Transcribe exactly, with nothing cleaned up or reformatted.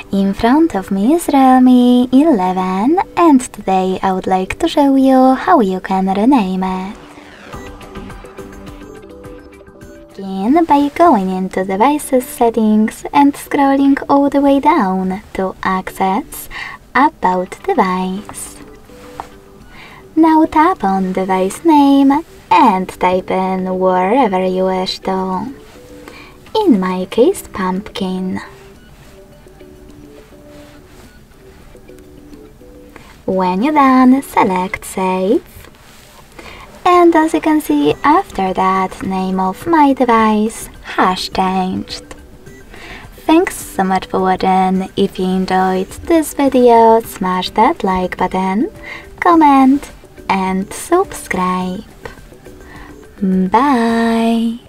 In front of me is REALME eleven, and today I would like to show you how you can rename it. Begin by going into Devices Settings and scrolling all the way down to access About Device. Now tap on device name and type in wherever you wish to. In my case, pumpkin. When you're done, select Save. And as you can see, after that, name of my device has changed. Thanks so much for watching. If you enjoyed this video, smash that like button, comment and subscribe. Bye!